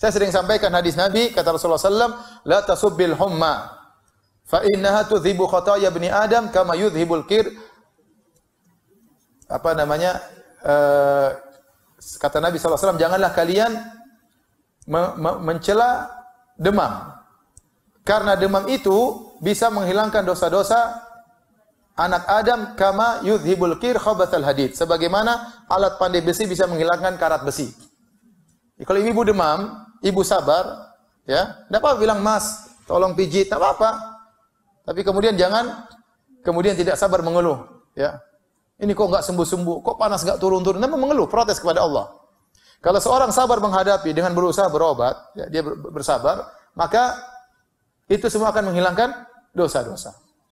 Saya sering sampaikan hadis Nabi, kata Rasulullah SAW, la tasubbil humma, fa innaha tudhibu khataya bani Adam kama yudhibul kir. Kata Nabi SAW, janganlah kalian mencela demam. Karena demam itu bisa menghilangkan dosa-dosa anak Adam kama yudhibul kir khabathal hadid. Sebagaimana alat pandai besi bisa menghilangkan karat besi. Kalau ibu demam, ibu sabar, ya, tidak apa bilang Mas, tolong pijit, tidak apa. Tapi kemudian kemudian tidak sabar mengeluh, ya. Ini kok enggak sembuh-sembuh, kok panas enggak turun-turun, namun mengeluh, protes kepada Allah. Kalau seorang sabar menghadapi dengan berusaha berobat, ya, dia bersabar, maka itu semua akan menghilangkan dosa-dosa.